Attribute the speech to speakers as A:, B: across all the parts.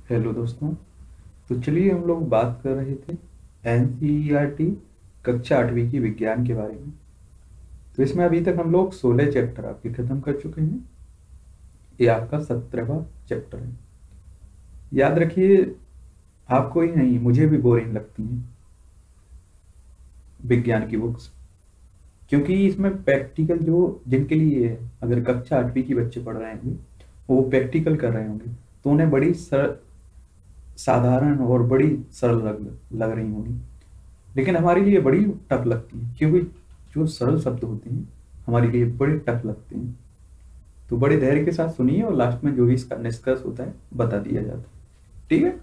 A: Hello दोस्तों। तो चलिए हम लोग बात कर रहे थे एनसीईआरटी कक्षा 8वीं की विज्ञान के बारे में। तो इसमें अभी तक हम लोग 16 चैप्टर आपके खत्म कर चुके हैं। ये आपका 17वां चैप्टर है। याद रखिए, आपको ही नहीं मुझे भी बोरिंग लगती हैं विज्ञान की बुक्स, क्योंकि इसमें प्रैक्टिकल जो जिनके लिए है, अगर कक्षा 8वीं की बच्चे पढ़ रहे होंगे वो प्रैक्टिकल कर रहे होंगे तो उन्हें बड़ी साधारण और बड़ी सरल लग रही होंगी, लेकिन हमारे लिए बड़ी टफ लगती है, क्योंकि जो सरल शब्द होते हैं हमारे लिए बड़े टफ लगते हैं। तो बड़े धैर्य के साथ सुनिए और लास्ट में जो भी इसका निष्कर्ष होता है बता दिया जाता है। ठीक है।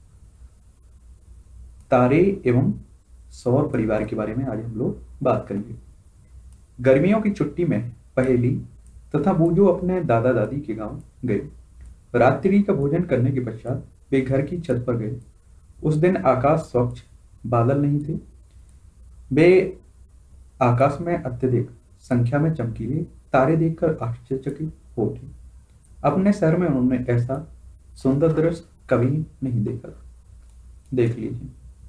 A: तारे एवं सौर परिवार के बारे में आज हम लोग बात करेंगे। गर्मियों की छुट्टी में पहेली तथा बूझो अपने दादा दादी के गांव गए। रात्रि का भोजन करने के पश्चात वे घर की छत पर गए। उस दिन आकाश स्वच्छ, बादल नहीं थे। वे आकाश में अत्यधिक संख्या में चमकीले तारे देखकर आश्चर्यचकित हो उठे। अपने शहर में उन्होंने ऐसा सुंदर दृश्य कभी नहीं देखा। देख लीजिए।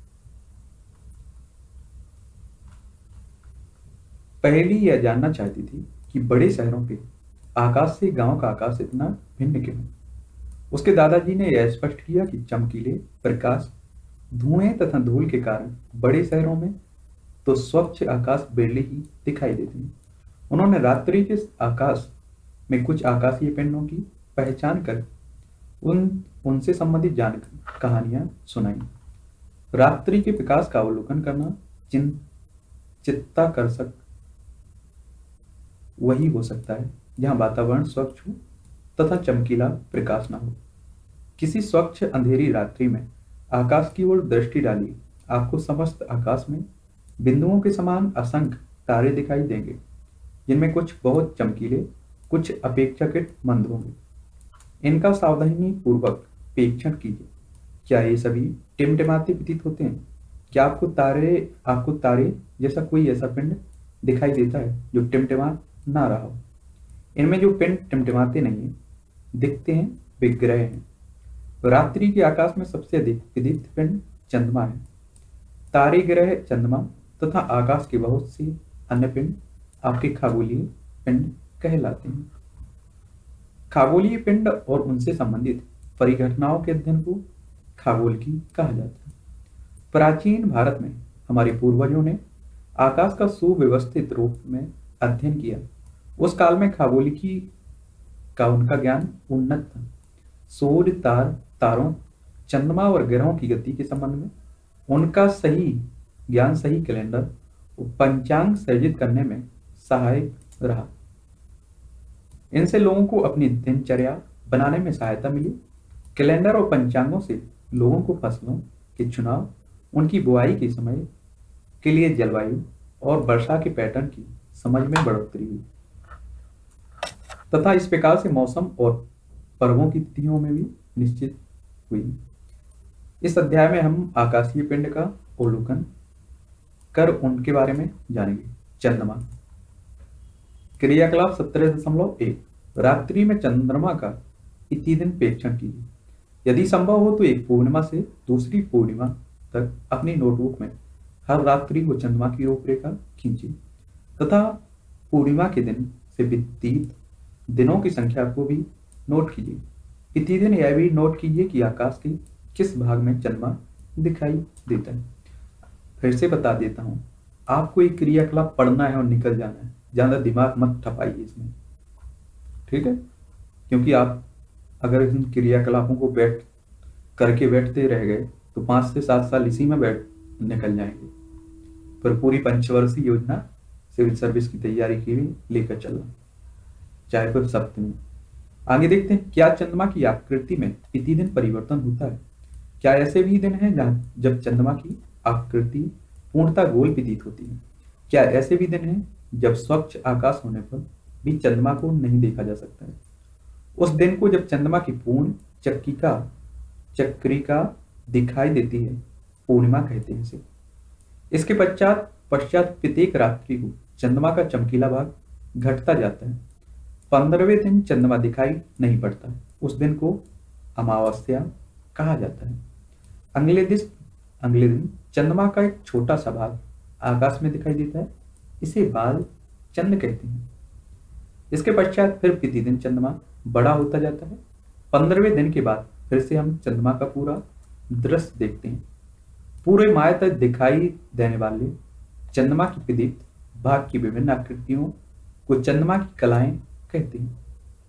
A: पहली यह जानना चाहती थी कि बड़े शहरों के आकाश से गांव का आकाश इतना भिन्न क्यों है। उसके दादाजी ने यह स्पष्ट किया कि चमकीले प्रकाश, धुएं तथा धूल के कारण बड़े शहरों में तो स्वच्छ आकाश बेरले ही दिखाई देते हैं। उन्होंने रात्रि के आकाश में कुछ आकाशीय पिंडों की पहचान कर उनसे संबंधित जान कहानियां सुनाई। रात्रि के प्रकाश का अवलोकन करना चित्ताकर्षक वही हो सकता है जहां वातावरण स्वच्छ हो तथा चमकीला प्रकाश न हो। किसी स्वच्छ अंधेरी रात्रि में आकाश की ओर दृष्टि डालिए, आपको समस्त आकाश में बिंदुओं के समान असंख्य तारे दिखाई देंगे, जिनमें कुछ बहुत चमकीले, कुछ अपेक्षाकृत मंद होंगे। इनका सावधानी पूर्वक परीक्षण कीजिए। क्या ये सभी टिमटिमाते प्रतीत होते हैं? क्या आपको तारे जैसा कोई ऐसा पिंड दिखाई देता है जो टिमटिमा ना रहा हो? इनमें जो पिंड टिमटिमाते नहीं दिखते हैं वे ग्रह हैं। रात्रि के आकाश में सबसे अधिक विदीप्त पिंड चंद्रमा है। तारे, ग्रह, चंद्रमा तथा आकाश के बहुत से अन्य पिंड आपके खगोलीय पिंड कहलाते हैं। खगोलीय पिंड और उनसे संबंधित परिघटनाओं के अध्ययन को खगोलकी कहा जाता है। प्राचीन भारत में हमारे पूर्वजों ने आकाश का सुव्यवस्थित रूप में अध्ययन किया। उस काल में खगोलकी का उनका ज्ञान उन्नत था। सूर्य, तारों, चंद्रमा और ग्रहों की गति के संबंध में उनका सही ज्ञान सही कैलेंडर और पंचांग सर्जित करने में सहायक रहा। इनसे लोगों को अपनी दिनचर्या बनाने में सहायता मिली। कैलेंडर और पंचांगों से लोगों को फसलों के चुनाव, उनकी बुआई के समय के लिए जलवायु और वर्षा के पैटर्न की समझ में बढ़ोतरी हुई तथा इस प्रकार से मौसम और पर्वों की तिथियों में भी निश्चित हुई। इस अध्याय में हम आकाशीय पिंड का अवलोकन कर उनके बारे में जानेंगे। चंद्रमा। क्रियाकलाप 17.1। रात्रि में चंद्रमा का इति दिन प्रेक्षण कीजिए। यदि संभव हो तो एक पूर्णिमा से दूसरी पूर्णिमा तक अपनी नोटबुक में हर रात्रि को चंद्रमा की रूपरेखा खींचिए तथा पूर्णिमा के दिन से व्यतीत दिनों की संख्या को भी नोट कीजिए। इसी दिन यह भी नोट कीजिए कि आकाश के किस भाग में चंद्रमा दिखाई देता है। फिर से बता देता हूं, आपको एक क्रियाकलाप पढ़ना है और निकल जाना है, ज्यादा दिमाग मत ठपाइए इसमें, ठीक है? क्योंकि आप अगर इन क्रियाकलापों को बैठते रह गए तो 5 से 7 साल इसी में निकल जाएंगे। पर पूरी पंचवर्षीय योजना सिविल सर्विस की तैयारी के लिए लेकर चलना, चाहे फिर सप्तमी। आगे देखते हैं, क्या चंद्रमा की आकृति में इति दिन परिवर्तन होता है? क्या ऐसे भी दिन हैं जब चंद्रमा की आकृति पूर्णतः गोल प्रतीत होती है? क्या ऐसे भी दिन हैं जब स्वच्छ आकाश होने पर भी चंद्रमा को नहीं देखा जा सकता है? उस दिन को जब चंद्रमा की पूर्ण चक्रिका दिखाई देती है पूर्णिमा कहते हैं इसे। इसके पश्चात प्रत्येक रात्रि को चंद्रमा का चमकीला भाग घटता जाता है। 15वें दिन चंद्रमा दिखाई नहीं पड़ता। उस दिन को अमावस्या कहा जाता है। अगले दिन चंद्रमा का एक छोटा सा भाग आकाश में दिखाई देता है, इसे बाल चंद्र कहते हैं। इसके पश्चात फिर प्रतिदिन चंद्रमा बड़ा होता जाता है। 15वें दिन के बाद फिर से हम चंद्रमा का पूरा दृश्य देखते हैं। पूरे माह तक दिखाई देने वाले चंद्रमा की प्रदीप्त भाग की विभिन्न आकृतियों को चंद्रमा की कलाएं कहते हैं।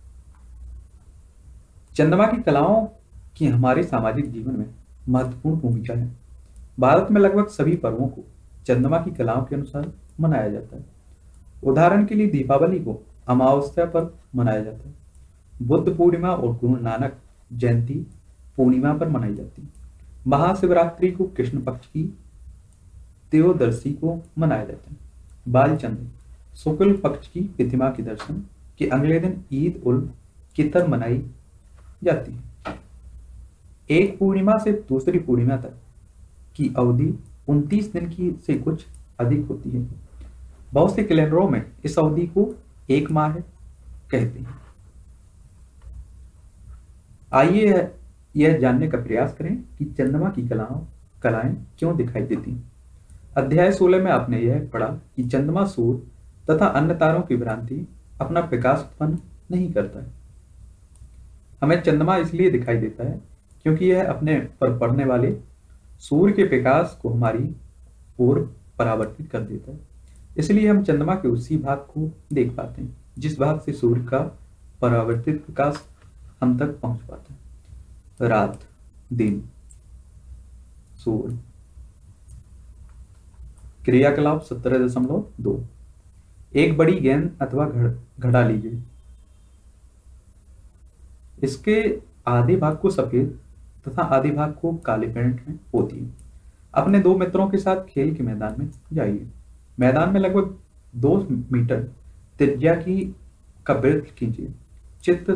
A: चंद्रमा की कलाओं की हमारे सामाजिक जीवन में महत्वपूर्ण भूमिका है। भारत में लगभग सभी पर्वों को चंद्रमा की कलाओं के अनुसार मनाया जाता है। उदाहरण के लिए दीपावली को अमावस्या पर मनाया जाता है। बुद्ध पूर्णिमा और गुरु नानक जयंती पूर्णिमा पर मनाई जाती है। महाशिवरात्रि को कृष्ण पक्ष की त्रयोदशी को मनाया जाता है। बालचंद्र शुक्ल पक्ष की प्रतिमा के दर्शन के अगले दिन ईद उल फितर मनाई जाती है। एक पूर्णिमा से दूसरी पूर्णिमा तक की अवधि 29 दिन की से कुछ अधिक होती है। बहुत से कैलेंडरों में इस अवधि को एक माह कहते हैं। आइए यह जानने का प्रयास करें कि चंद्रमा की कलाएं क्यों दिखाई देती हैं। अध्याय 16 में आपने यह पढ़ा कि चंद्रमा सूर्य तथा अन्य तारों की भ्रांति अपना प्रकाश उत्पन्न नहीं करता है। हमें चंद्रमा इसलिए दिखाई देता है क्योंकि यह अपने पर पड़ने वाले सूर्य के प्रकाश को हमारी ओर परावर्तित कर देता है। इसलिए हम चंद्रमा के उसी भाग को देख पाते हैं जिस भाग से सूर्य का परावर्तित प्रकाश हम तक पहुंच पाता है। रात, दिन, सूर्य। क्रियाकलाप 17.2। एक बड़ी गेंद अथवा घड़ा लीजिए। इसके आधे भाग को सफेद तथा आधे भाग को काले पेंट में पोतिए। अपने 2 मित्रों के साथ खेल के मैदान में जाइए। मैदान में लगभग 2 मीटर त्रिज्या का वृत्त खींचिए। चित्र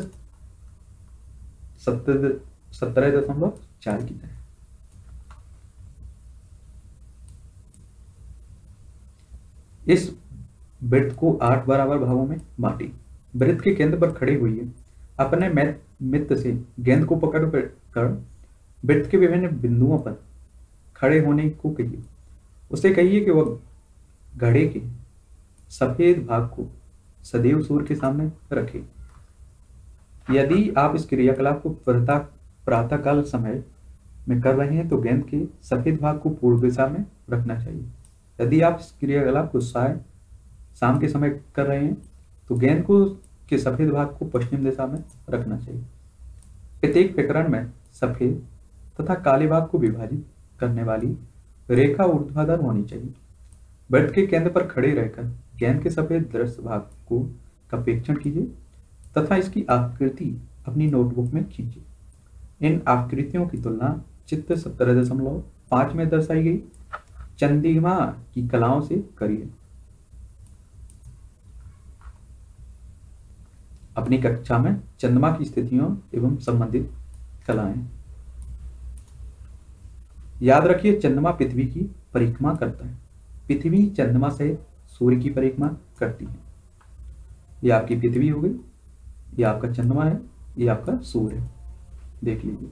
A: 17.4 की तरह। इस वृत्त को 8 बराबर भागों में बांटिए। वृत्त के केंद्र पर खड़े हुए अपने मित्र से गेंद को पकड़कर वृत्त के विभिन्न बिंदुओं पर खड़े होने को कहिए। उसे कहिए कि वह घड़े के सफेद भाग को सदैव सूर्य के सामने रखे। यदि आप इस क्रियाकलाप को प्रातःकाल समय में कर रहे हैं तो गेंद के सफेद भाग को पूर्व दिशा में रखना चाहिए। यदि आप इस क्रियाकलाप को शाम के समय कर रहे हैं तो गेंद के सफेद भाग को पश्चिम दिशा में रखना चाहिए। प्रत्येक प्रकरण में सफेद तथा काले भाग को विभाजित करने वाली रेखा ऊर्ध्वाधर होनी चाहिए। वृत्त के केंद्र पर खड़े रहकर गेंद के सफेद दृश्य भाग का प्रेक्षण कीजिए तथा इसकी आकृति अपनी नोटबुक में खींचिए। इन आकृतियों की तुलना चित्र 17.5 में दर्शाई गई चंद्रमा की कलाओं से करिए। अपनी कक्षा में चंद्रमा की स्थितियों एवं संबंधित कलाएं। याद रखिए, चंद्रमा पृथ्वी की परिक्रमा करता है। पृथ्वी चंद्रमा से सूर्य की परिक्रमा करती है। यह आपकी पृथ्वी हो गई, यह आपका चंद्रमा है, यह आपका सूर्य है। देख लीजिए,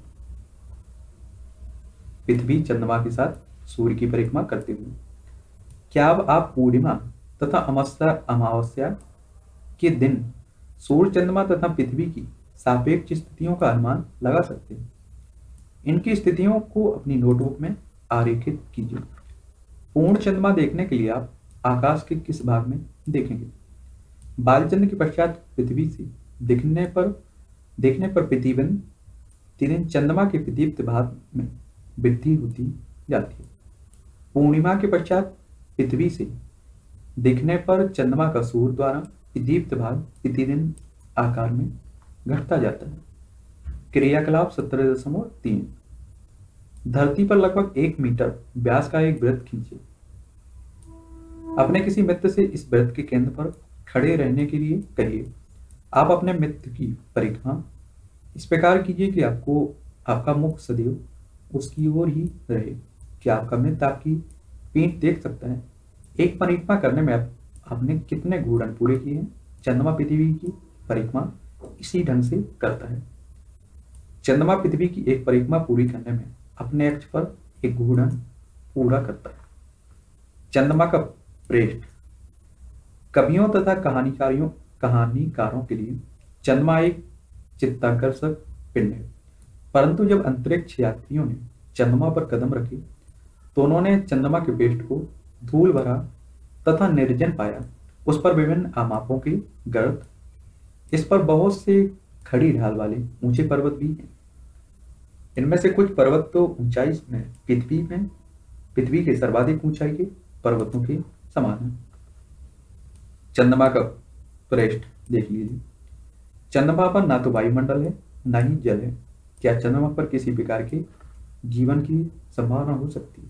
A: पृथ्वी चंद्रमा के साथ सूर्य की परिक्रमा करते हुए। क्या आप पूर्णिमा तथा अमावस्या के दिन सूर्य, चंद्रमा तथा पृथ्वी की सापेक्ष स्थितियों का अनुमान लगा सकते हैं? इनकी स्थितियों को अपनी नोटबुक में आरेखित कीजिए। पूर्ण चंद्रमा देखने के लिए आप आकाश के किस भाग में देखेंगे? बालचंद्र के पश्चात पृथ्वी से देखने पर प्रतिदिन चंद्रमा के प्रदीप्त भाग में वृद्धि होती जाती है। पूर्णिमा के पश्चात पृथ्वी से देखने पर चंद्रमा का सूर्य द्वारा प्रदीप्त भाग प्रतिदिन आकार में घटता जाता है। क्रियाकलाप 17.3। धरती पर लगभग 1 मीटर व्यास का एक वृत्त खींचिए। अपने किसी मित्र से इस वृत्त के केंद्र पर खड़े रहने के लिए कहिए। आप अपने मित्र की परिक्रमा इस प्रकार कीजिए कि आपका मुख सदैव उसकी ओर ही रहे। क्या आपका मित्र आपकी पीठ देख सकता है? एक परिक्रमा करने में आपने कितने घूर्णन पूरे किए हैं? चंद्रमा पृथ्वी की परिक्रमा इसी ढंग से करता है। चंद्रमा पृथ्वी की एक परिक्रमा पूरी करने में अपने अक्ष पर एक घूर्णन पूरा करता है। चंद्रमा का पृष्ठ। कवियों तथा कहानीकारों के लिए चंद्रमा एक चित्ताकर्षक पिंड है, परंतु जब अंतरिक्ष यात्रियों ने चंद्रमा पर कदम रखे तो उन्होंने चंद्रमा के पृष्ठ को धूल भरा तथा निर्जन पाया। उस पर विभिन्न आमापों के गर्त, इस पर बहुत से खड़ी ढाल वाले ऊंचे पर्वत भी हैं। इनमें से कुछ पर्वत तो ऊंचाई में पृथ्वी के सर्वाधिक ऊंचाई के पर्वतों के समान है। चंद्रमा का पृष्ठ देख लीजिए। चंद्रमा पर ना तो वायुमंडल है ना ही जल है। क्या चंद्रमा पर किसी प्रकार के जीवन की संभावना हो सकती है?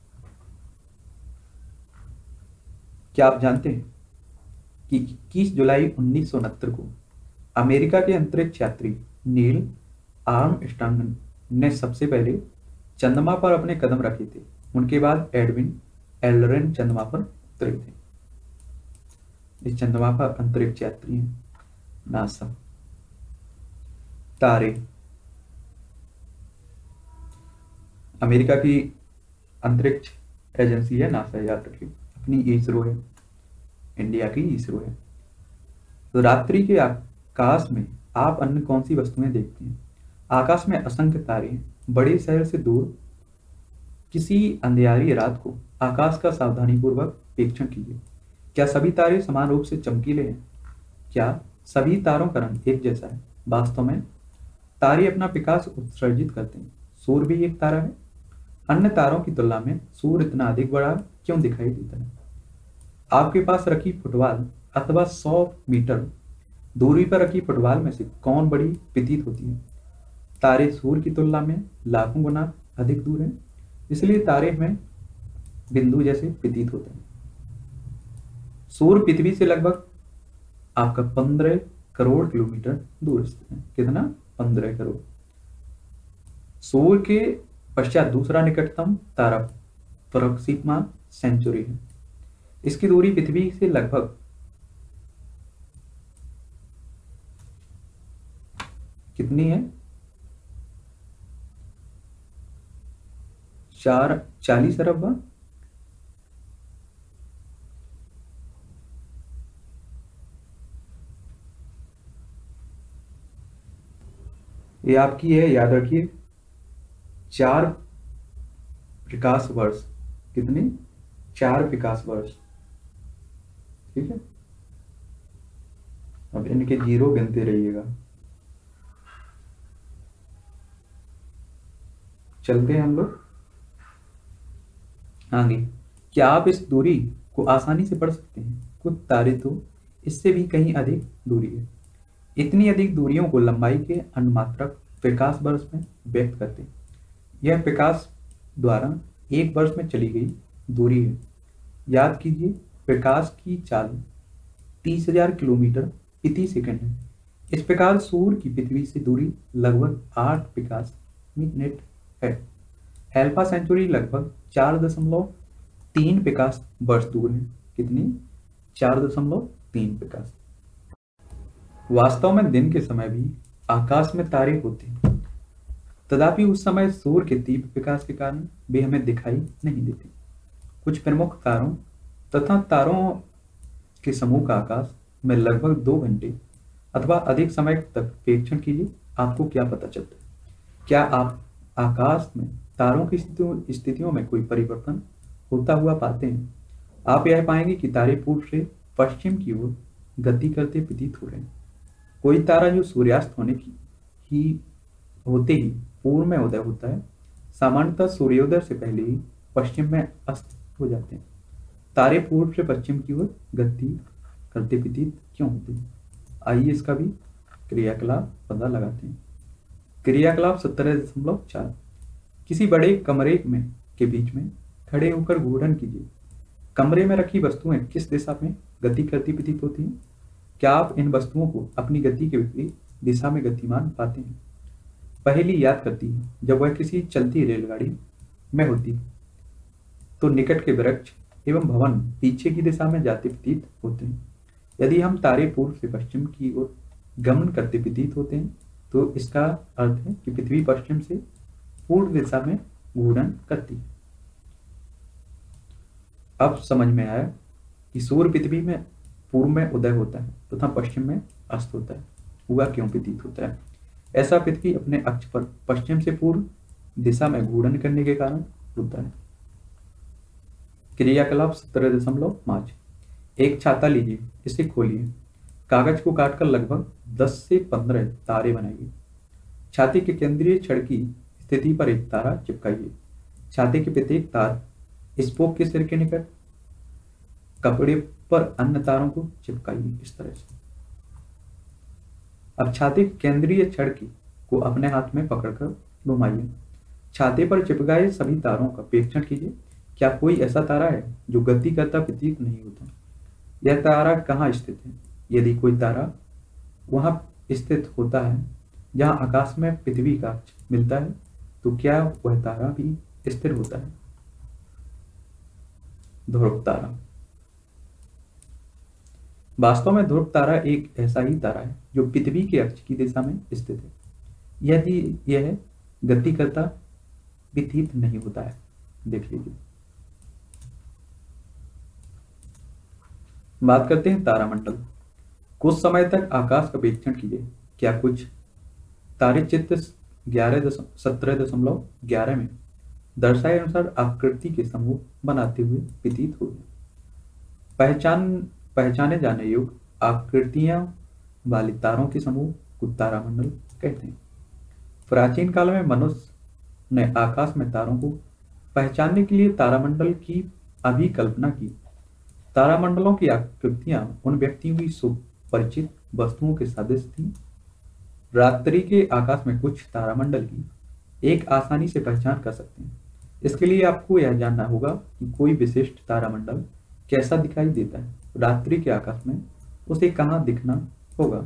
A: क्या आप जानते हैं कि 21 जुलाई 1969 को अमेरिका के अंतरिक्ष यात्री नील आर्मस्ट्रांग ने सबसे पहले चंद्रमा पर अपने कदम रखे थे। उनके बाद एडविन एल्डरिन चंद्रमा पर उतरे थे। इस चंद्रमा पर अंतरिक्ष यात्री हैं नासा। तारे। अमेरिका की अंतरिक्ष एजेंसी है नासा, याद रखिए। अपनी इसरो है, इंडिया की इसरो है। तो रात्रि के आकाश में आप अन्य कौन सी वस्तुएं देखते हैं? आकाश में असंख्य तारे हैं। बड़े शहर से दूर किसी अंधियारी रात को आकाश का सावधानीपूर्वक निरीक्षण कीजिए। क्या सभी तारे समान रूप से चमकीले हैं? क्या सभी तारों का रंग एक जैसा है? वास्तव में तारे अपना प्रकाश उत्सर्जित करते हैं। सूर्य भी एक तारा है। अन्य तारों की तुलना में सूर्य इतना अधिक बड़ा क्यों दिखाई देता है? आपके पास रखी फुटबॉल अथवा 100 मीटर दूरी पर रखी फुटबॉल में से कौन बड़ी प्रतीत होती है? तारे सूर्य की तुलना में लाखों गुना अधिक दूर हैं, इसलिए तारे हमें बिंदु जैसे प्रतीत होते हैं। सूर्य पृथ्वी से लगभग आपका 15 करोड़ किलोमीटर दूर स्थित है। कितना? 15 करोड़। सूर्य के पश्चात दूसरा निकटतम तारा प्रोक्सिमा सेंचुरी है। इसकी दूरी पृथ्वी से लगभग कितनी है? 40 अरब। ये आपकी है, याद रखिए, 4 प्रकाश वर्ष। कितने? 4 प्रकाश वर्ष। ठीक है, अब इनके जीरो गिनते रहिएगा। चलते हैं हम लोग आगे। क्या आप इस दूरी को आसानी से पढ़ सकते हैं? कुछ तारे तो इससे भी कहीं अधिक दूरी है। इतनी अधिक दूरियों को लंबाई के अनुमात्रक प्रकाश वर्ष में व्यक्त करते हैं। यह प्रकाश द्वारा एक वर्ष में चली गई दूरी है। याद कीजिए, प्रकाश की चाल 30,000 किलोमीटर प्रति सेकंड है। इस प्रकार सूर्य की पृथ्वी से दूरी लगभग 8 प्रकाश मिनट है। अल्फा सेंचुरी लगभग 4.3 प्रकाश वर्ष दूर है। कितनी? 4.3 प्रकाश। वास्तव में दिन के समय भी आकाश में तारे होते हैं, तथापि उस समय सूर्य के तीव्र प्रकाश के कारण वे हमें दिखाई नहीं देते। कुछ प्रमुख तारों तथा तारों के समूह का आकाश में लगभग 2 घंटे अथवा अधिक समय तक निरीक्षण कीजिए। आपको क्या पता चलता है? क्या आप आकाश में तारों की स्थितियों में कोई परिवर्तन होता हुआ पाते हैं? आप यह पाएंगे कि तारे पूर्व से पश्चिम की ओर गति करते प्रतीत हो रहे हैं। कोई तारा जो सूर्यास्त होते ही पूर्व में उदय होता है, सामान्यतः सूर्योदय से पहले ही पश्चिम में अस्त हो जाते हैं। तारे पूर्व से पश्चिम की ओर गति करते प्रतीत क्यों होते हैं? आइए इसका भी क्रियाकलाप पता लगाते हैं। क्रियाकलाप 17.4। किसी बड़े कमरे के बीच में खड़े होकर घूर्णन कीजिए। कमरे में रखी वस्तुएं किस दिशा में गति करती प्रतीत होती हैं? क्या आप इन वस्तुओं को अपनी गति के विपरीत दिशा में गतिमान पाते हैं? पहेली याद करती है, जब वह किसी चलती रेलगाड़ी में होती तो निकट के वृक्ष एवं भवन पीछे की दिशा में जाते प्रतीत होते हैं। यदि हम तारे पूर्व से पश्चिम की ओर गमन करते प्रतीत होते हैं तो इसका अर्थ है कि पृथ्वी पश्चिम से पूर्व दिशा में घूर्णन करती है। अब समझ में आया कि सूर्य पृथ्वी में पूर्व में उदय होता है तथा पश्चिम में अस्त होता है, हुआ क्यों प्रतीत होता है। ऐसा पृथ्वी अपने अक्ष पर पश्चिम से पूर्व दिशा में घूर्णन करने के कारण होता है। क्रियाकलाप 17.5। एक छाता लीजिए, इसे खोलिए, कागज को काटकर लगभग 10 से 15 तारे बनाइए। छाते के केंद्रीय छड़ की स्थिति पर एक तारा चिपकाइए। छाते के प्रत्येक तार स्पोक के सिर के निकट कपड़े पर अन्य तारों को चिपकाइए, इस तरह से। अब छाते के केंद्रीय छड़ को अपने हाथ में पकड़कर घुमाइए। छाते पर चिपकाए सभी तारों का परीक्षण कीजिए। क्या कोई ऐसा तारा है जो गति करता प्रतीत नहीं होता? यह तारा कहाँ स्थित है? यदि कोई तारा वहां स्थित होता है जहां आकाश में पृथ्वी का अक्ष मिलता है, तो क्या वह तारा भी स्थिर होता है? ध्रुव तारा। वास्तव में ध्रुव तारा एक ऐसा ही तारा है जो पृथ्वी के अक्ष की दिशा में स्थित है, यदि यह गति करता प्रतीत नहीं होता है। देख लीजिए। बात करते हैं तारामंडल। कुछ समय तक आकाश का परीक्षण कीजिए। क्या कुछ तारे चित्र 17.11 में दर्शाए अनुसार आकृति के समूह बनाते हुए प्रतीत हो? पहचाने जाने योग्य आकृतियां वाले तारों के समूह को तारामंडल कहते हैं। प्राचीन काल में मनुष्य ने आकाश में तारों को पहचानने के लिए तारामंडल की अभिकल्पना की। तारामंडलों की आकृतियां उन व्यक्तियों की सुपरिचित वस्तुओं के सदृश थी। रात्रि के आकाश में कुछ तारामंडल की एक आसानी से पहचान कर सकते हैं। इसके लिए आपको यह जानना होगा कि कोई विशिष्ट तारामंडल कैसा दिखाई देता है। रात्रि के आकाश में उसे कहां दिखना होगा?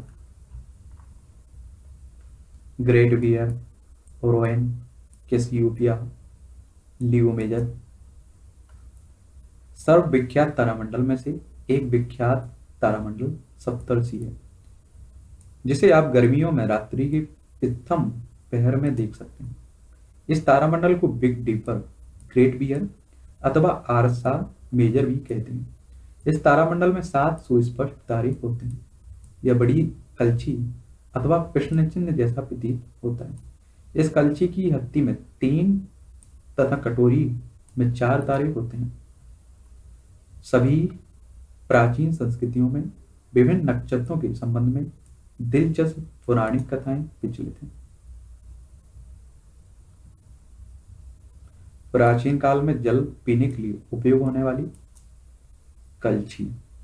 A: Great Bear, Orion, Cassiopeia, Leo Major. सर्वविख्यात तारामंडल में से एक विख्यात तारामंडल सप्तर्षि है, जिसे आप गर्मियों में रात्रि के प्रथम पहर में देख सकते हैं। इस तारामंडल को बिग डीपर, ग्रेट बियर अथवा आरसा मेजर भी कहते हैं। इस तारामंडल में 7 सुस्पष्ट तारे होते हैं। यह बड़ी कलछी अथवा प्रश्न चिन्ह जैसा प्रतीत होता है। इस कलछी की हत्ती में 3 तथा कटोरी में 4 तारे होते हैं। सभी प्राचीन संस्कृतियों में विभिन्न नक्षत्रों के संबंध में दिलचस्प पौराणिक कथाएं प्रचलित हैं। प्राचीन काल में जल पीने के लिए उपयोग होने वाली कलछी।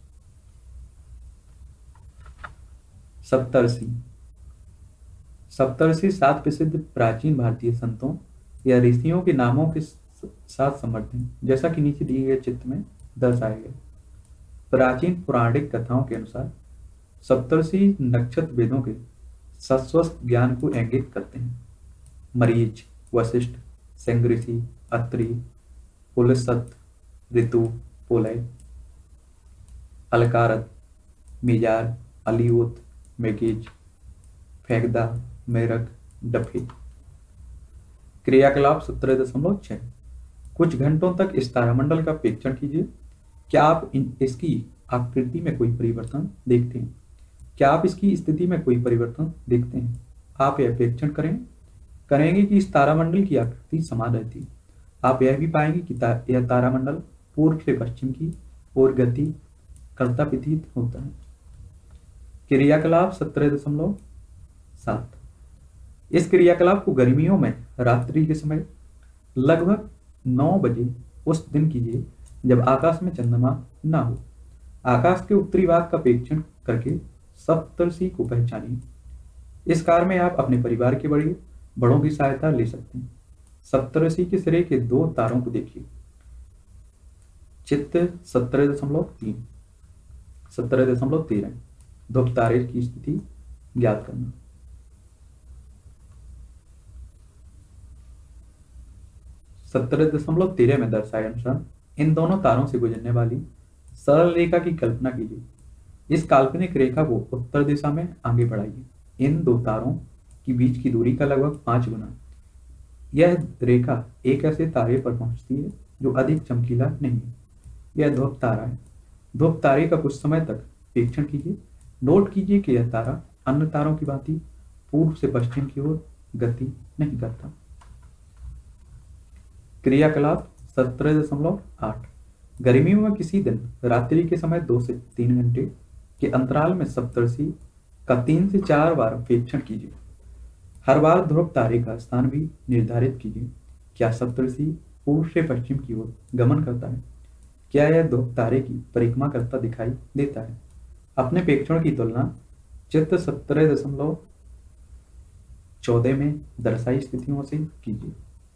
A: सप्तर्षि। सप्तर्षि 7 प्रसिद्ध प्राचीन भारतीय संतों या ऋषियों के नामों के साथ समर्थ हैं, जैसा कि नीचे दिए गए चित्र में दर्शाया गया। प्राचीन पौराणिक कथाओं के अनुसार सप्तर्षि नक्षत्र वेदों के शाश्वत ज्ञान को इंगित करते हैं। मरीच, वशिष्ठ, संगृषि, अत्रि, पुलसत, ऋतु, पोलय, अलकारत, मिजार, अलियोत, मेकेज, फेगदा, मेरक, डफे। क्रियाकलाप 17.6। कुछ घंटों तक इस तारामंडल का परीक्षण कीजिए। क्या आप इसकी आकृति में कोई परिवर्तन देखते हैं? क्या आप इसकी स्थिति में कोई परिवर्तन देखते हैं? आप यह परीक्षण करेंगे कि इस तारामंडल की आकृति समान रहती है। आप यह भी पाएंगे कि यह तारामंडल पूर्व से पश्चिम की ओर गति करता प्रतीत होता है। क्रियाकलाप 17.7। इस क्रियाकलाप को गर्मियों में रात्रि के समय लगभग 9 बजे उस दिन कीजिए जब आकाश में चंद्रमा न हो। आकाश के उत्तरी भाग का परीक्षण करके सप्तर्षि को पहचानिए। इस कार्य में आप अपने परिवार के बड़ों की सहायता ले सकते हैं। सप्तर्षि के सिरे के 2 तारों को देखिए। चित्र 17.3, 17.13। ध्रुव तारे की स्थिति ज्ञात करना। सत्रह 13 में दर्शाए अनुसार इन दोनों तारों से गुजरने वाली सरल रेखा की कल्पना कीजिए। इस काल्पनिक रेखा को उत्तर दिशा में आगे बढ़ाइए। इन 2 तारों के बीच की दूरी का लगभग 5 गुना। यह रेखा एक ऐसे तारे पर पहुंचती है जो अधिक चमकीला नहीं है। यह ध्रुव तारा है। ध्रुव तारे का कुछ समय तक निरीक्षण कीजिए। नोट कीजिए कि यह तारा अन्य तारों की भांति पूर्व से पश्चिम की ओर गति नहीं करता। क्रियाकलाप 17.8। गर्मियों में किसी दिन रात्रि के समय 2 से 3 घंटे के अंतराल में सप्तर्षि का 3 से 4 बार परीक्षण कीजिए। हर बार ध्रुव तारे का स्थान भी निर्धारित कीजिए। क्या सप्तर्षि पूर्व से पश्चिम की ओर गमन करता है? क्या यह ध्रुव तारे की परिक्रमा करता दिखाई देता है? अपने प्रेक्षण की तुलना चित्र 17.14 में दर्शाई स्थितियों से कीजिए।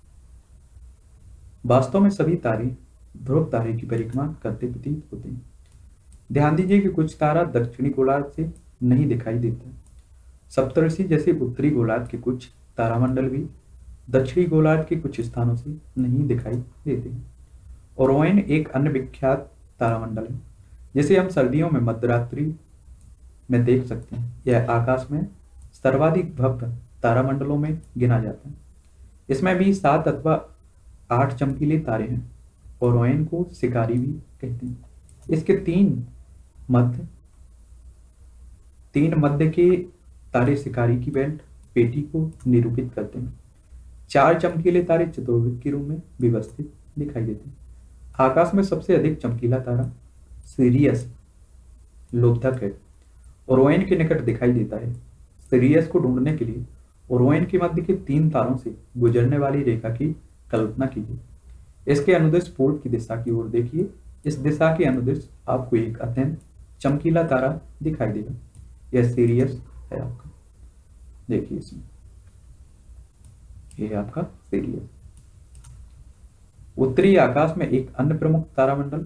A: वास्तव में सभी तारे ध्रुव तारे की परिक्रमा करते प्रतीत होते हैं। ध्यान दीजिए कि कुछ तारा दक्षिणी गोलार्ध से नहीं दिखाई देता। सप्तर्षि जैसे उत्तरी गोलार्ध के कुछ तारामंडल भी दक्षिणी गोलार्ध के कुछ स्थानों से नहीं दिखाई देते हैं। ओरोएन एक अन्य विख्यात तारामंडल है जिसे हम सर्दियों में मध्यरात्रि में देख सकते हैं। यह आकाश में सर्वाधिक भव्य तारामंडलों में गिना जाता है। इसमें भी 7 अथवा 8 चमकीले तारे हैं। ओरोएन को शिकारी भी कहते हैं। इसके तीन मध्य के तारे शिकारी की बेल्ट पेटी को निरूपित करते हैं। 4 चमकीले तारे चतुर्भुज के रूप में व्यवस्थित दिखाई देते हैं। आकाश में सबसे अधिक चमकीला तारा सीरियस लोब्धक है। ओरोएन के निकट दिखाई देता है। सीरियस को ढूंढने के लिए ओरोएन के मध्य के 3 तारों से गुजरने वाली रेखा की कल्पना कीजिए। इसके अनुदिश पूर्व की दिशा की ओर देखिए। इस दिशा के अनुदिश आपको एक अत्यंत चमकीला तारा दिखाई देगा। यह सीरियस है आपका। देखिए इसमें यह आपका सीरियस। उत्तरी आकाश में एक अन्य प्रमुख तारामंडल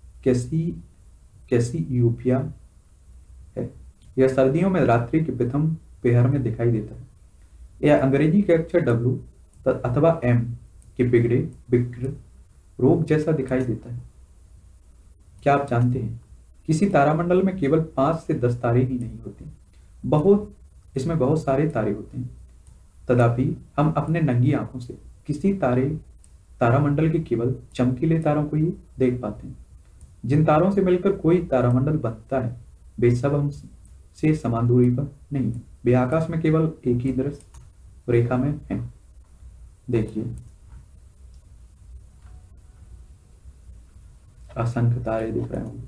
A: कैसियोपिया है। यह सर्दियों में रात्रि के प्रथम पहर में दिखाई देता है। यह अंग्रेजी के अक्षर W अथवा M के बिगड़े विकृत रूप जैसा दिखाई देता है। क्या आप जानते हैं किसी तारामंडल में केवल 5 से 10 तारे ही नहीं होते, इसमें बहुत सारे तारे होते हैं। तथापि हम अपने नंगी आंखों से किसी तारामंडल के केवल चमकीले तारों को ही देख पाते हैं। जिन तारों से मिलकर कोई तारामंडल बनता है वे सब हमसे समान दूरी पर नहीं है। वे आकाश में केवल एक ही दृश्य रेखा में हैं। देखिए असंख्य तारे दिख रहे होंगे।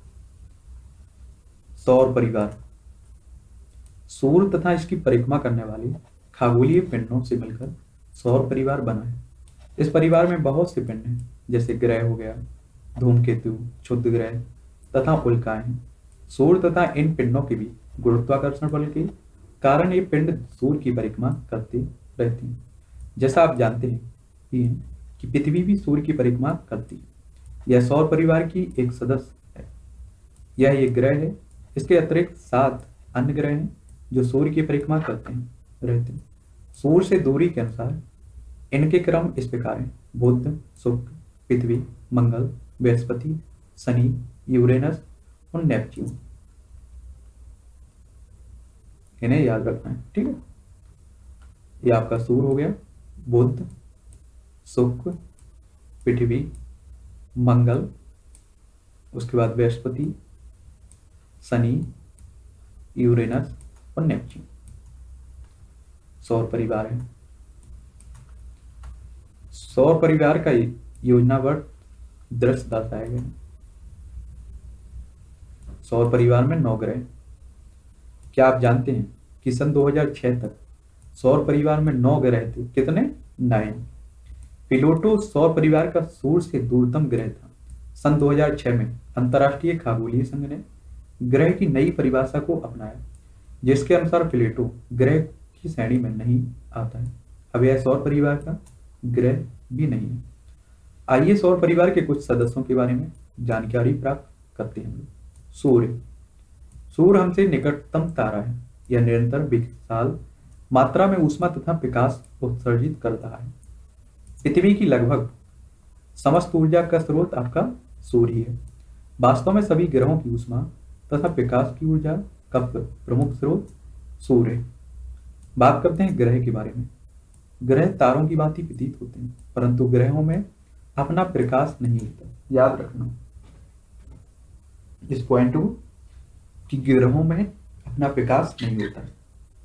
A: सौर परिवार सूर्य तथा इसकी परिक्रमा करने वाले खगोलीय पिंडों से मिलकर सौर परिवार बना है। इस परिवार में बहुत से पिंड हैं, जैसे ग्रह हो गया, धूमकेतु, क्षुद्र ग्रह तथा उल्काएं हैं। सूर्य तथा इन पिंडों के बीच गुरुत्वाकर्षण बल के कारण ये पिंड सूर्य की परिक्रमा करते रहते हैं। जैसा आप जानते हैं कि पृथ्वी भी सूर्य की परिक्रमा करती है। यह सौर परिवार की एक सदस्य है। यह एक ग्रह है। इसके अतिरिक्त 7 अन्य ग्रह हैं जो सूर्य की परिक्रमा करते हैं रहते हैं। सूर्य से दूरी के अनुसार इनके क्रम इस प्रकार है: बुध, शुक्र, पृथ्वी, मंगल, बृहस्पति, शनि, यूरेनस और नेपच्यून। इन्हें याद रखना है, ठीक है। ये आपका सूर्य हो गया, बुध, शुक्र, पृथ्वी, मंगल, उसके बाद बृहस्पति, शनि, यूरेनस और नेपच्यून सौर परिवार है। सौर परिवार का योजनाबद्ध दृश्य दर्शाया गया है। सौर परिवार में 9 ग्रह। क्या आप जानते हैं कि सन 2006 तक सौर परिवार में 9 ग्रह थे? कितने? 9। प्लूटो सौर परिवार का सूर्य से दूरतम ग्रह था। सन 2006 में अंतर्राष्ट्रीय खगोलीय संघ ने ग्रह की नई परिभाषा को अपनाया, जिसके अनुसार प्लूटो ग्रह की श्रेणी में नहीं आता है। अब यह सौर परिवार का ग्रह भी नहीं है। आइए सौर परिवार के कुछ सदस्यों के बारे में जानकारी प्राप्त करते हैं। सूर्य हमसे निकटतम तारा है। यह निरंतर विशाल मात्रा में ऊष्मा तथा प्रकाश उत्सर्जित कर रहा है। पृथ्वी की लगभग समस्त ऊर्जा का स्रोत आपका सूर्य ही है। वास्तव में सभी ग्रहों की ऊष्मा तथा प्रकाश की ऊर्जा का प्रमुख स्रोत सूर्य है। बात करते हैं ग्रह के बारे में। ग्रह तारों की भांति प्रतीत होते हैं, परंतु ग्रहों में अपना प्रकाश नहीं होता। याद रखना इस पॉइंट को कि ग्रहों में अपना प्रकाश नहीं होता है।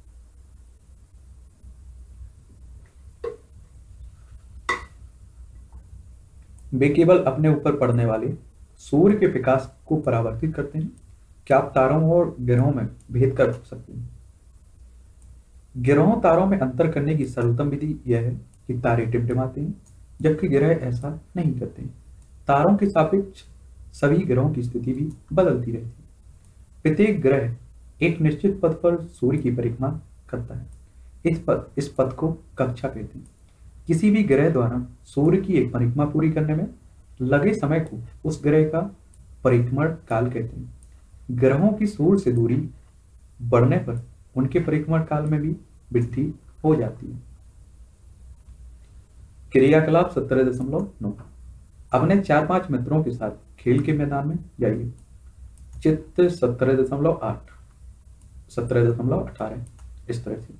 A: वे केवल अपने ऊपर पड़ने वाले सूर्य के प्रकाश को परावर्तित करते हैं। क्या आप तारों और ग्रहों में भेद कर सकते हैं? ग्रहों तारों में अंतर करने की सर्वोत्तम विधि यह है कि तारे टिमटिमाते हैं, जबकि ग्रह ऐसा नहीं करते हैं। तारों के सापेक्ष सभी ग्रहों की स्थिति भी बदलती रहती है। प्रत्येक ग्रह एक निश्चित पथ पर सूर्य की परिक्रमा करता है। इस पथ को कक्षा कहते हैं। किसी भी ग्रह द्वारा सूर्य की एक परिक्रमा पूरी करने में लगे समय को उस ग्रह का परिक्रमण काल कहते हैं। ग्रहों की सूर्य से दूरी बढ़ने पर उनके परिक्रमण काल में भी वृद्धि हो जाती है। क्रियाकलाप 17.9। अपने 4-5 मित्रों के साथ खेल के मैदान में जाइए। चित्र 17.8, 17.18 इस तरह से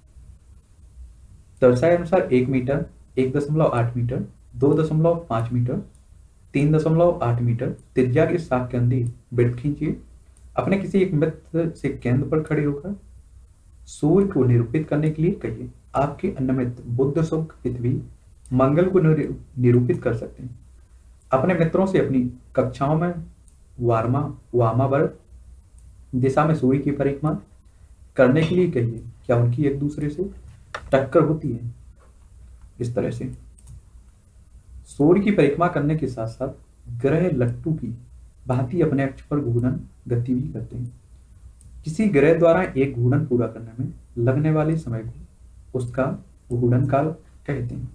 A: दर्शाए अनुसार 1 मीटर, 1.8 मीटर, 2.5 मीटर, 3.8 मीटर त्रिज्या के साथ कंधी वृत्त खींचिए। अपने किसी एक मित्र से केंद्र पर खड़े होकर सूर्य को निरूपित करने के लिए कहिए। आपके अन्य मित्र बुध, शुक्र, पृथ्वी, मंगल को निरूपित कर सकते हैं। अपने मित्रों से अपनी कक्षाओं में वामावर्त दिशा में सूर्य की परिक्रमा करने के लिए कहिए। क्या उनकी एक दूसरे से टक्कर होती है? इस तरह से सूर्य की परिक्रमा करने के साथ साथ ग्रह लट्टू की भांति अपने अक्ष पर घूर्णन गति भी करते हैं। किसी ग्रह द्वारा एक घूर्णन पूरा करने में लगने वाले समय को उसका घूर्णन काल कहते हैं।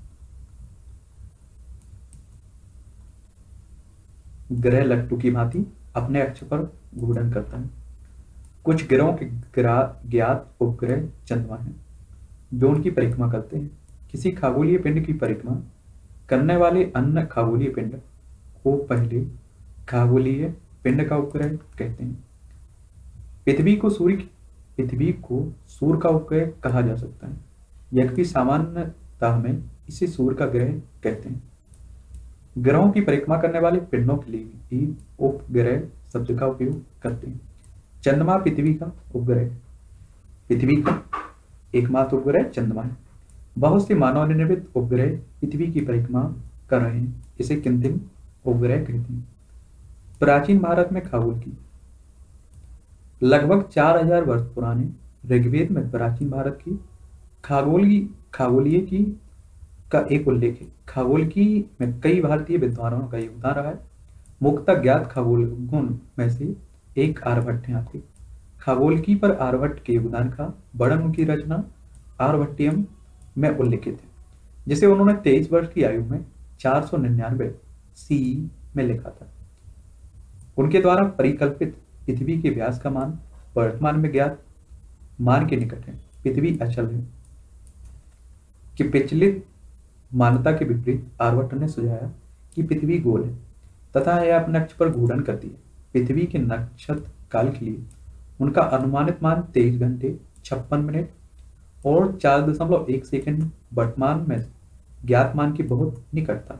A: ग्रह लट्टू की भांति अपने अक्ष पर घूर्णन करता है। कुछ ग्रहों के ज्ञात उपग्रह चंद्रमा हैं जो उनकी परिक्रमा करते हैं। किसी खगोलीय पिंड की परिक्रमा करने वाले अन्य खगोलीय पिंड को पहले खगोलीय पिंड का उपग्रह कहते हैं। पृथ्वी को सूर्य का उपग्रह कहा जा सकता है, यद्यपि सामान्यतः में इसे सूर्य का ग्रह कहते हैं। ग्रहों की परिक्रमा करने वाले पिंडों के लिए भी उपग्रह शब्द का उपयोग करते हैं। चंद्रमा पृथ्वी का उपग्रह, पृथ्वी का एकमात्र उपग्रह चंद्रमा है। बहुत से मानव निर्मित उपग्रह पृथ्वी की परिक्रमा कर रहे हैं, इसे कृत्रिम उपग्रह कहते हैं। प्राचीन भारत में खगोल की लगभग 4000 वर्ष पुराने ऋग्वेद में प्राचीन भारत की खगोलीय की का एक उल्लेख है। खगोल की में कई भारतीय विद्वानों का योगदान रहा है। मुख्यतः ज्ञात खगोलज्ञों में से एक आर्यभट्ट हैं। आते खगोल की पर आर्यभट्ट के योगदान का वर्णन उनकी रचना आर्यभट्टियम में उल्लेखित है, जिसे उन्होंने 23 वर्ष की आयु में 499 CE में लिखा था। उनके द्वारा परिकल्पित पृथ्वी के व्यास का मान वर्तमान में ज्ञात मान के निकट है। पृथ्वी अचल है कि पिछलित मान्यता के विपरीत आर्यभट्ट ने सुझाया कि पृथ्वी गोल है तथा यह अपने अक्ष पर घूर्णन करती है। पृथ्वी के नक्षत्र काल के लिए उनका अनुमानित मान 23 घंटे 56 मिनट और 4.1 सेकंड वर्तमान में ज्ञात मान के बहुत निकट था।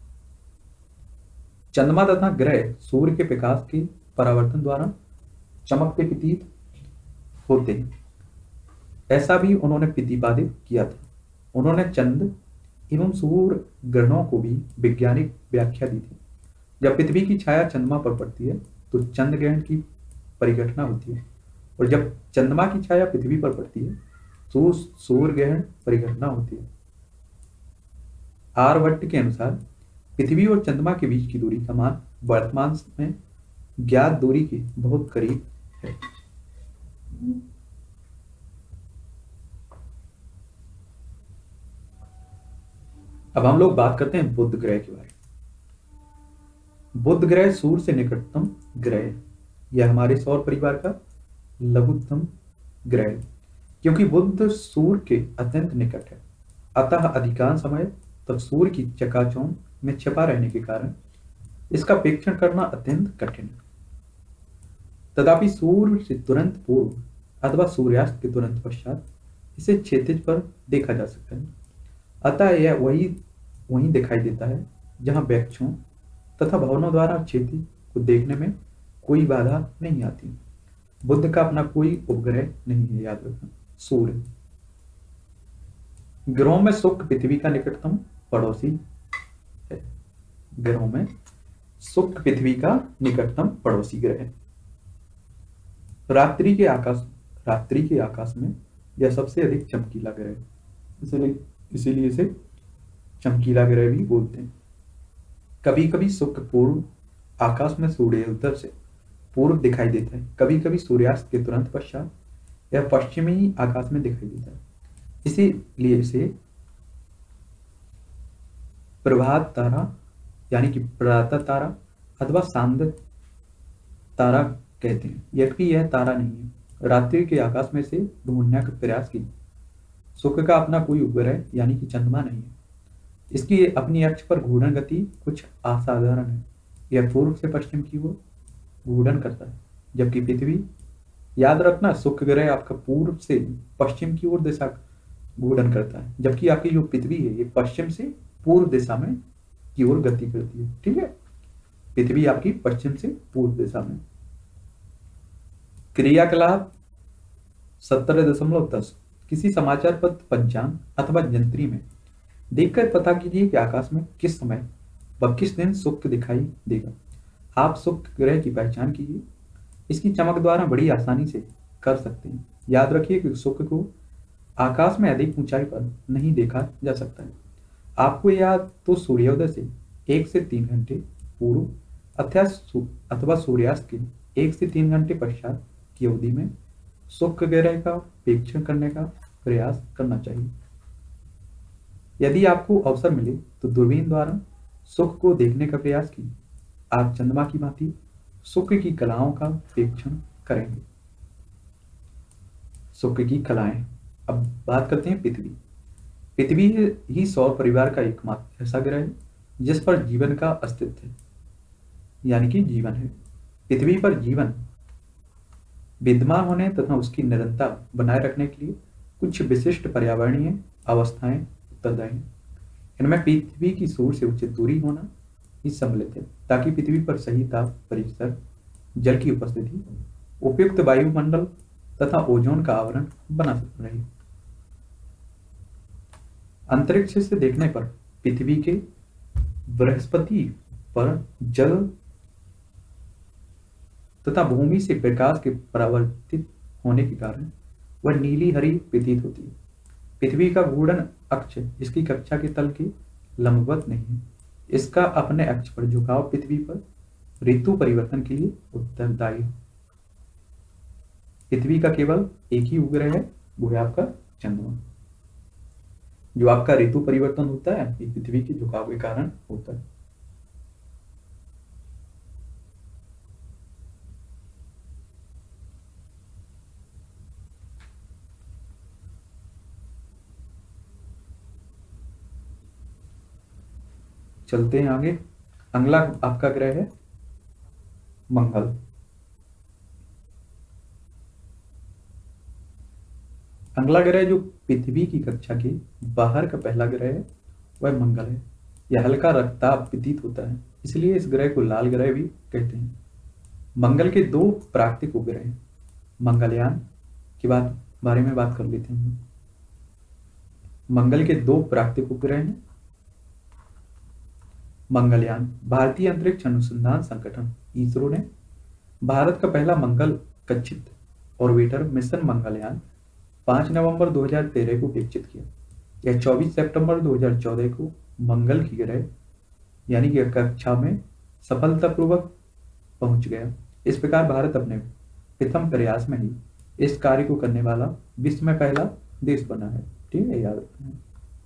A: चंद्रमा तथा ग्रह सूर्य के प्रकाश के परावर्तन द्वारा चमकते प्रतीत होते हैं, ऐसा भी उन्होंने प्रतिपादित किया था। उन्होंने चंद्र एवं सूर्य ग्रहणों को भी वैज्ञानिक व्याख्या दी थी। जब पृथ्वी की छाया चंद्रमा पर पड़ती है तो चंद्र ग्रहण की परिघटना होती है, और जब चंद्रमा की छाया पृथ्वी पर पड़ती है तो सूर्य ग्रहण परिघटना होती है। आर्यभट्ट के अनुसार पृथ्वी और चंद्रमा के बीच की दूरी का मान वर्तमान में ज्ञात दूरी के बहुत करीब है। अब हम लोग बात करते हैं बुध ग्रह के बारे में। बुध ग्रह सूर्य से निकटतम ग्रह है। यह हमारे सौर परिवार का लघुत्तम ग्रह है, क्योंकि बुध सूर्य के अत्यंत निकट है। अतः अधिकांश समय तक सूर्य की चकाचौंध में छिपा रहने के कारण इसका प्रेक्षण करना अत्यंत कठिन है। तथापि सूर्य से तुरंत पूर्व अथवा सूर्यास्त के तुरंत पश्चात इसे क्षैतिज पर देखा जा सकता है। अतः यह वही दिखाई देता है जहां वृक्षों तथा भवनों द्वारा क्षैतिज को देखने में कोई बाधा नहीं आती। बुध का अपना कोई उपग्रह नहीं है, याद रखना। सूर्य ग्रहों में शुक्र पृथ्वी का निकटतम पड़ोसी है। ग्रहों में शुक्र पृथ्वी का निकटतम पड़ोसी ग्रह है। रात्रि के आकाश में यह सबसे अधिक चमकीला ग्रह है, इसीलिए इसे चमकीला ग्रह भी बोलते हैं। कभी कभी शुक्र पूर्व आकाश में सूर्योदय से पूर्व दिखाई देता है, कभी कभी सूर्यास्त के तुरंत पश्चात यह पश्चिमी आकाश में दिखाई देता है। इसीलिए इसे प्रभात तारा यानी कि प्रातः तारा अथवा सांध्य तारा कहते हैं। यद्यपि यह तारा नहीं है। रात्रि के आकाश में से ढूंढने का प्रयास की। शुक्र का अपना कोई उपग्रह यानी कि चंद्रमा नहीं है। इसकी अपनी अक्ष पर घूर्णन गति कुछ असाधारण है। यह पूर्व से पश्चिम की ओर घूर्णन करता है, जबकि पृथ्वी, याद रखना, शुक्र ग्रह आपका पूर्व से पश्चिम की ओर दिशा घूर्णन करता है, जबकि आपकी जो पृथ्वी है ये पश्चिम से पूर्व दिशा में की ओर गति करती है। ठीक है, पृथ्वी आपकी पश्चिम से पूर्व दिशा में। क्रियाकलाप 17.10 किसी समाचार पत्र, पंचांग अथवा जंत्री में देखकर पता कीजिए कि आकाश में किस समय व किस दिन शुक्र दिखाई देगा। आप शुक्र ग्रह की पहचान कीजिए। इसकी चमक द्वारा बड़ी आसानी से कर सकते हैं। याद रखिए कि शुक्र को आकाश में अधिक ऊंचाई पर नहीं देखा जा सकता है। आपको या तो सूर्योदय से 1 से 3 घंटे पूर्व अथवा सूर्यास्त के 1 से 3 घंटे पश्चात की अवधि में शुक्र ग्रह का प्रेक्षण करने का प्रयास करना चाहिए। यदि आपको अवसर मिले तो दूरबीन द्वारा शुक्र को देखने का प्रयास कीजिए। आप चंद्रमा की भांति शुक्र की कलाओं का प्रेक्षण करेंगे। शुक्र की कलाएं। अब बात करते हैं पृथ्वी। पृथ्वी ही सौर परिवार का एकमात्र ऐसा ग्रह है जिस पर जीवन का अस्तित्व है, यानी कि जीवन है। पृथ्वी पर जीवन विद्यमान होने तथा उसकी निरंतरता बनाए रखने के लिए कुछ विशिष्ट पर्यावरणीय अवस्थाएं उत्तरदायी हैं। इनमें पृथ्वी की सूर्य से उचित दूरी होना ही सम्मिलित है, ताकि पृथ्वी पर सही ताप परिसर, जल की उपस्थिति, उपयुक्त वायुमंडल तथा ओजोन का आवरण बना रहे। अंतरिक्ष से देखने पर पृथ्वी के बृहस्पति पर जल तथा भूमि से प्रकाश के परावर्तित होने के कारण वह नीली हरी प्रतीत होती है। पृथ्वी का घूर्णन अक्ष इसकी कक्षा के तल के लंबवत नहीं है। इसका अपने अक्ष पर झुकाव पृथ्वी पर ऋतु परिवर्तन के लिए उत्तरदायी है। पृथ्वी का केवल एक ही उपग्रह है, वो है आपका चंद्रमा। जो आपका ऋतु परिवर्तन होता है ये पृथ्वी के झुकाव के कारण होता है। चलते हैं आगे। अगला आपका ग्रह है मंगल। अगला ग्रह जो पृथ्वी की कक्षा के बाहर का पहला ग्रह है वह मंगल है। यह हल्का रक्ताभ प्रतीत होता है, इसलिए इस ग्रह को लाल ग्रह भी कहते हैं। मंगल के 2 प्राकृतिक उपग्रह हैं। मंगलयान के बारे में बात कर लेते हैं। मंगल के 2 प्राकृतिक उपग्रह हैं। मंगलयान भारतीय अंतरिक्ष अनुसंधान संगठन इसरो ने भारत का पहला मंगल कक्षित ऑर्बिटर मिशन मंगलयान 5 नवंबर 2013 को विकसित किया। यह 24 सितंबर 2014 को मंगल की ग्रह यानी कि कक्षा में सफलतापूर्वक पहुंच गया। इस प्रकार भारत अपने प्रथम प्रयास में ही इस कार्य को करने वाला विश्व में पहला देश बना है। ठीक है, याद रखना है।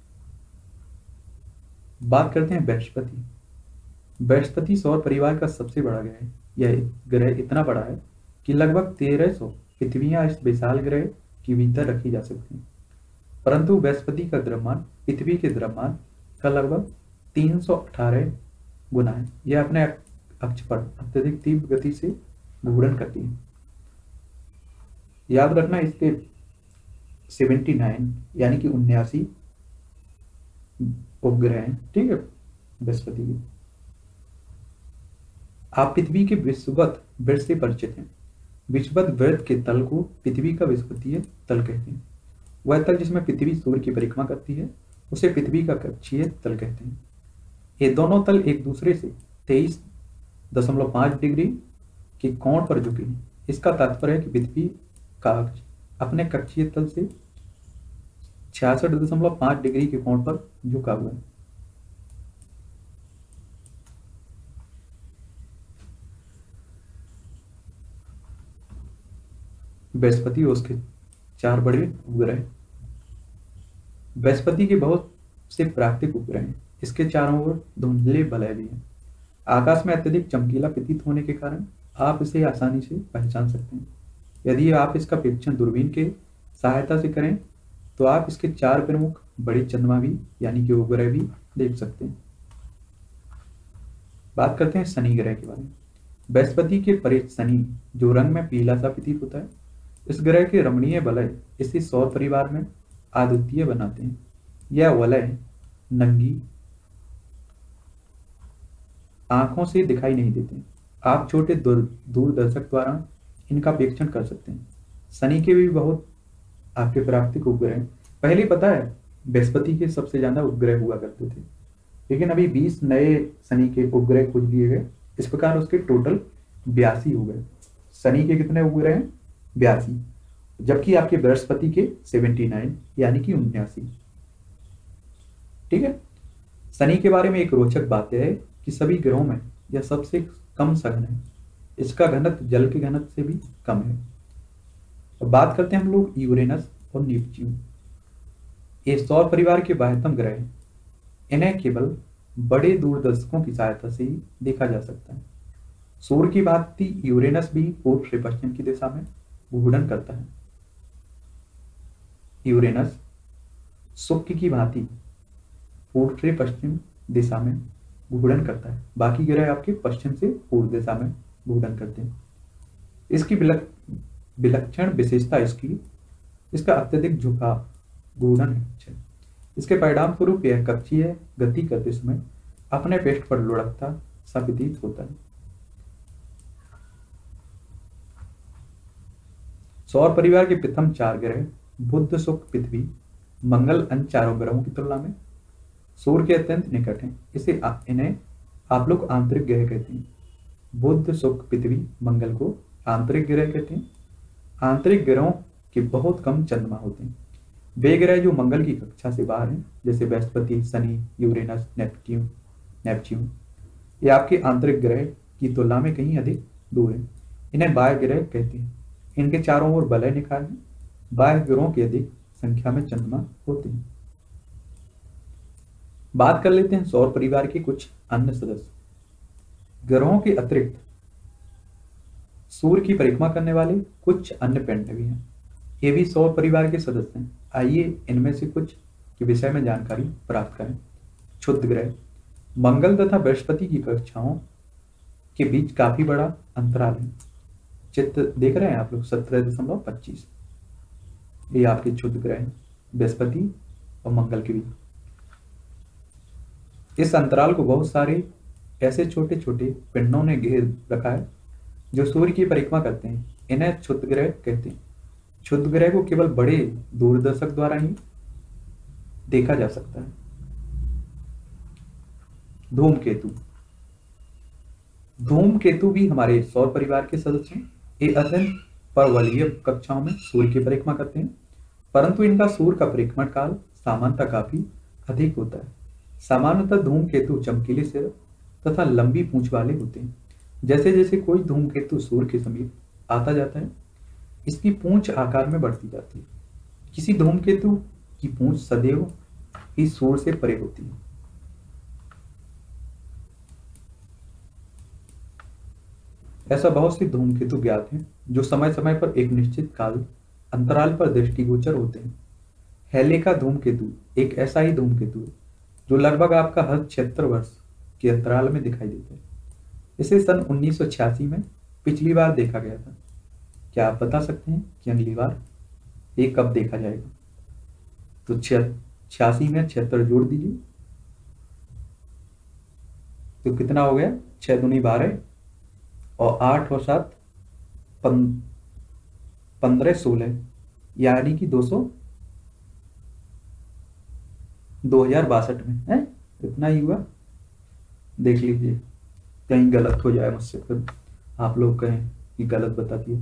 A: बात करते हैं बृहस्पति। बृहस्पति सौर परिवार का सबसे बड़ा ग्रह है। यह ग्रह इतना बड़ा है कि लगभग 1300 पृथ्वियां इस विशाल ग्रह के भीतर रखी जा सकती हैं, परंतु बृहस्पति का द्रव्यमान पृथ्वी के द्रव्यमान का लगभग 318 गुना है। यह अपने अक्ष पर अत्यधिक तीव्र गति से घूर्णन करती है। याद रखना, इसके 79 यानी कि 79 उपग्रह हैं, ठीक है, बृहस्पति के। आप पृथ्वी के विषुवत वृत्त से परिचित हैं। विषुवत वृत्त के तल को पृथ्वी का विषुवतीय तल कहते हैं। वह तल जिसमें पृथ्वी सूर्य की परिक्रमा करती है उसे पृथ्वी का कक्षीय तल कहते हैं। ये दोनों तल एक दूसरे से 23.5 डिग्री के कोण पर झुके हैं। इसका तात्पर्य है कि पृथ्वी का अक्ष अपने कक्षीय तल से 66.5 डिग्री के कोण पर झुका हुआ है। बृहस्पति और उसके 4 बड़े उपग्रह। बृहस्पति के बहुत से प्राकृतिक उपग्रह हैं। इसके चारों ओर धुंधले वलय भी हैं। आकाश में अत्यधिक चमकीला प्रतीत होने के कारण आप इसे आसानी से पहचान सकते हैं। यदि आप इसका परीक्षण दूरबीन के सहायता से करें तो आप इसके 4 प्रमुख बड़े चंद्रमा भी यानी कि उपग्रह भी देख सकते हैं। बात करते हैं शनि ग्रह के बारे में। बृहस्पति के परे शनि जो रंग में पीला सा प्रतीत होता है, इस ग्रह के रमणीय वलय इसे सौर परिवार में अद्वितीय बनाते हैं। यह वलय नंगी आंखों से दिखाई नहीं देते। आप छोटे दूरदर्शक द्वारा इनका परीक्षण कर सकते हैं। शनि के भी बहुत आपके प्राकृतिक उपग्रह हैं। पहले पता है बृहस्पति के सबसे ज्यादा उपग्रह हुआ करते थे, लेकिन अभी 20 नए शनि के उपग्रह खोज लिए गए। इस प्रकार उसके टोटल 82 हो गए। शनि के कितने उपग्रह हैं? 82, जबकि आपके बृहस्पति के 79 यानी कि 79। ठीक है। शनि के बारे में एक रोचक बात है कि सभी ग्रहों में यह सबसे कम सघन है। इसका घनत्व जल के घनत्व से भी कम है। अब बात करते हैं हम लोग यूरेनस और नेपच्यून। ये सौर परिवार के बाह्यतम ग्रह हैं। इन्हें केवल बड़े दूरदर्शकों की सहायता से ही देखा जा सकता है। सूर्य की भांति यूरेनस भी पूर्व से पश्चिम की दिशा में घूर्णन करता है। यूरेनस शुक्र की भांति पूर्व से पश्चिम दिशा में घूर्णन करता है। बाकी ग्रह आपके पश्चिम से पूर्व दिशा में घूर्णन करते हैं। इसकी विलक्षण विशेषता इसका अत्यधिक झुकाव घूर्णन है। इसके परिणाम स्वरूप यह कक्षीय गति करते समय अपने पृष्ठ पर लुढ़कता सा प्रतीत होता है। सौर परिवार के प्रथम 4 ग्रह बुध, शुक्र, पृथ्वी, मंगल अन्य चारों ग्रहों की तुलना में सूर्य के अत्यंत निकट हैं। इन्हें आप लोग आंतरिक ग्रह कहते हैं। बुध, शुक्र, पृथ्वी, मंगल को आंतरिक ग्रह कहते हैं। आंतरिक ग्रहों के बहुत कम चंद्रमा होते हैं। वे ग्रह जो मंगल की कक्षा से बाहर हैं, जैसे बृहस्पति, शनि, यूरेनस, नेपच्यून, ये आपके आंतरिक ग्रह की तुलना में कहीं अधिक दूर हैं। इन्हें बाह्य ग्रह कहते हैं। इनके चारों ओर वलय निकाय हैं। बाह्य ग्रहों की अधिक संख्या में चंद्रमा होते हैं। बात कर लेते हैं सौर परिवार के कुछ अन्य सदस्य। ग्रहों के अतिरिक्त सूर्य की परिक्रमा करने वाले कुछ अन्य पिंड भी हैं। ये भी सौर परिवार के सदस्य हैं। आइए इनमें से कुछ के विषय में जानकारी प्राप्त करें। क्षुद्र ग्रह। मंगल तथा बृहस्पति की कक्षाओं के बीच काफी बड़ा अंतराल है। चित्र देख रहे हैं आप लोग, 17.25। ये आपके क्षुद्र ग्रह हैं, बृहस्पति और मंगल के बीच। इस अंतराल को बहुत सारे ऐसे छोटे छोटे पिंडों ने घेर रखा है जो सूर्य की परिक्रमा करते हैं। इन्हें क्षुद्र ग्रह कहते हैं। क्षुद्र ग्रह को केवल बड़े दूरदर्शक द्वारा ही देखा जा सकता है। धूमकेतु। धूमकेतु भी हमारे सौर परिवार के सदस्य हैं। ये अत्यंत परवलयीय कक्षाओं में सूर्य की परिक्रमा करते हैं, परंतु इनका सूर्य का परिक्रमण काल सामान्यतः काफी अधिक होता है। सामान्यतः धूमकेतु चमकीले सिर तथा लंबी पूंछ वाले होते हैं। जैसे जैसे कोई धूमकेतु सूर्य के समीप आता जाता है, इसकी पूंछ आकार में बढ़ती जाती है। किसी धूमकेतु की पूंछ सदैव ही सूर्य से परे होती है। ऐसा बहुत से धूमकेतु ज्ञात हैं जो समय समय पर एक निश्चित काल अंतराल पर दृष्टिगोचर होते हैं। हेले का धूमकेतु एक ऐसा ही धूमकेतु है जो लगभग आपका हर 76 वर्ष के अंतराल में दिखाई देता है। इसे सन 1986 में पिछली बार देखा गया था। क्या आप बता सकते हैं कि अगली बार ये कब देखा जाएगा? तो 86 में 76 जोड़ दीजिए तो कितना हो गया? 6 दूनी 12 और 8 और 7 15 16 यानी कि 2062 में है। इतना ही हुआ। देख लीजिए कहीं गलत हो जाए मुझसे, फिर आप लोग कहें कि गलत बता दिए।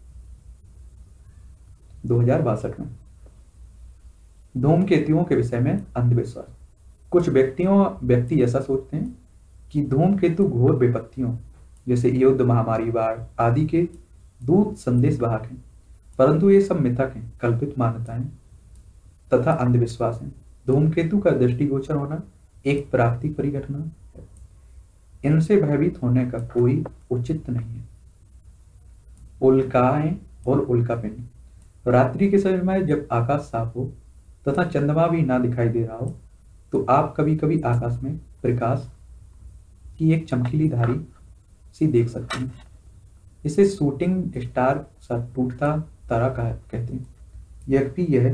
A: 2062 में। धूमकेतुओं के विषय में अंधविश्वास। कुछ व्यक्ति ऐसा सोचते हैं कि धूमकेतु घोर विपत्तियों जैसे युद्ध, महामारी, बाढ़ आदि के दूत संदेश वाहक हैं, परंतु ये सब मिथक हैं, कल्पित मान्यताएं तथा अंधविश्वास हैं। धूमकेतु का दृष्टिगोचर होना एक प्राकृतिक परिघटना है, इनसे भयभीत होने का कोई उचित नहीं है। उल्काएं और उल्कापिंड। रात्रि के समय जब आकाश साफ हो तथा चंद्रमा भी ना दिखाई दे रहा हो तो आप कभी कभी आकाश में प्रकाश की एक चमकीली धारी सी देख सकते हैं। इसे शूटिंग स्टार सा टूटता तारा कहते हैं। यद्यपि यह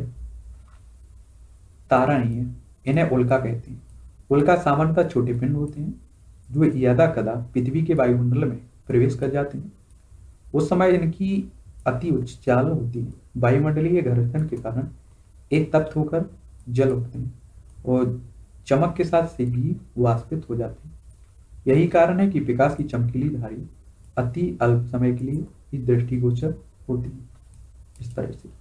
A: तारा नहीं है, इन्हें उल्का कहते हैं। उल्का सामान्यतः छोटे पिंड होते हैं जो यदा कदा पृथ्वी के वायुमंडल में प्रवेश कर जाते हैं। उस समय इनकी अति उच्च चाल होती है। वायुमंडलीय घर्षण के कारण एक तप्त होकर जल उठते हैं और चमक के साथ से भी वाष्पित हो जाते हैं। यही कारण है कि प्रकाश की चमकीली धारी अति अल्प समय के लिए ही दृष्टिगोचर होती है। इस तरह से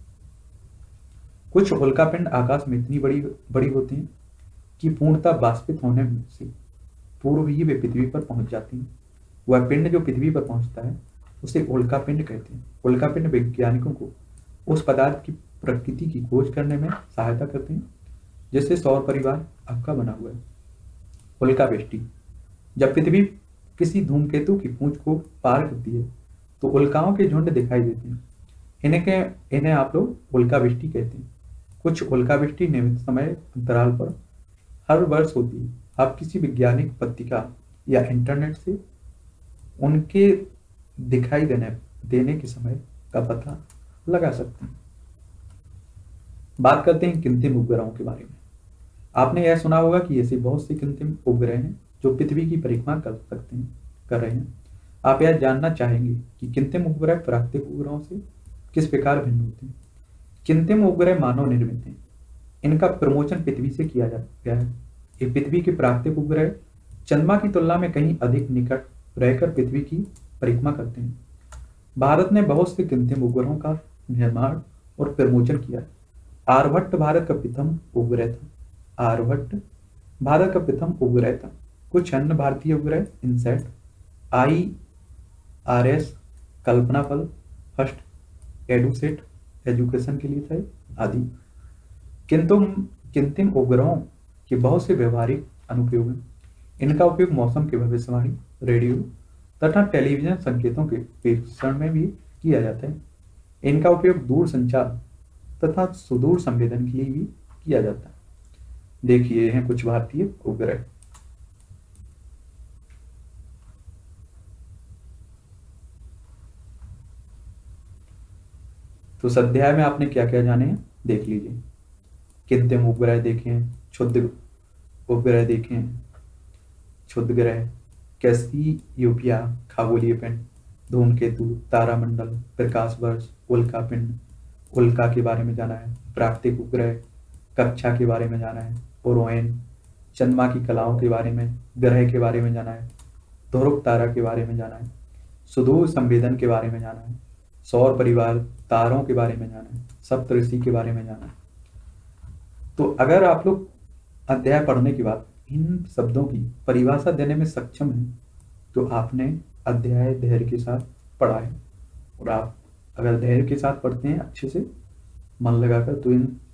A: कुछ उल्कापिंड आकाश में इतनी बड़ी होती हैं कि पूर्णतः वाष्पित होने से पूर्व ही वे पृथ्वी पर पहुंच जाती हैं। वह पिंड जो पृथ्वी पर पहुंचता है उसे उल्कापिंड कहते हैं। उल्कापिंड वैज्ञानिकों को उस पदार्थ की प्रकृति की खोज करने में सहायता करते हैं जिससे सौर परिवार आपका बना हुआ है। उल्कावृष्टि। जब पृथ्वी किसी धूमकेतु की पूंछ को पार करती है तो उल्काओं के झुंड दिखाई देते हैं। इन्हें आप लोग उल्कावृष्टि कहते हैं। कुछ उल्कावृष्टि नियमित समय अंतराल पर हर वर्ष होती है। आप किसी वैज्ञानिक पत्रिका या इंटरनेट से उनके दिखाई देने के समय का पता लगा सकते हैं। बात करते हैं कृत्रिम उपग्रहों के बारे में। आपने यह सुना होगा कि ऐसे बहुत से कृत्रिम उपग्रह हैं जो पृथ्वी की परिक्रमा कर रहे हैं। आप यह जानना चाहेंगे कि कृत्रिम उपग्रह प्राकृतिक उपग्रहों से किस प्रकार भिन्न होते हैं। कृत्रिम उपग्रह मानव निर्मित हैं। इनका प्रमोशन पृथ्वी से किया गया है। ये पृथ्वी के प्राकृतिक उपग्रह चंद्रमा की तुलना में कहीं अधिक निकट रहकर पृथ्वी की परिक्रमा करते हैं। भारत ने बहुत से कृत्रिम उपग्रहों का निर्माण और प्रमोशन किया। आर्यभट्ट भारत का प्रथम उपग्रह था। आर्यभट्ट भारत का प्रथम उपग्रह था। कुछ अन्य भारतीय उपग्रह इनसैट, IRS, कल्पनाफल, फर्स्ट एडुसेट एजुकेशन के लिए थे आदि। किंतु कृत्रिम उपग्रहों के बहुत से व्यवहारिक अनुप्रयोग हैं। इनका उपयोग मौसम की भविष्यवाणी, रेडियो तथा टेलीविजन संकेतों के प्रेषण में भी किया जाता है। इनका उपयोग दूर संचार तथा सुदूर संवेदन के लिए भी किया जाता है। देखिए हैं कुछ भारतीय उपग्रह। तो इस अध्याय में आपने क्या क्या जाने हैं देख लीजिए। कृत्रिम उपग्रह देखें, क्षुद्र उपग्रह देखें, क्षुद्रग्रह, कैसियोपिया, खगोलीय पिंड, धूमकेतु, तारामंडल, प्रकाश वर्ष, उल्कापिंड, उल्का के बारे में जाना है। प्राकृतिक उपग्रह, कक्षा के बारे में जाना है। ओरोएन, चंद्रमा की कलाओं के बारे में, ग्रह के बारे में जाना है। ध्रुव तारा के बारे में जाना है। सुदूर संवेदन के बारे में जाना है। सौर परिवार, तारों के बारे में जाना है। सप्तऋषि के बारे में जाना है। तो अगर आप लोग अध्याय पढ़ने के बाद इन शब्दों की परिभाषा देने में सक्षम हैं तो आपने अध्याय धैर्य के साथ पढ़ा है। और आप अगर धैर्य के साथ पढ़ते हैं अच्छे से मन लगाकर तो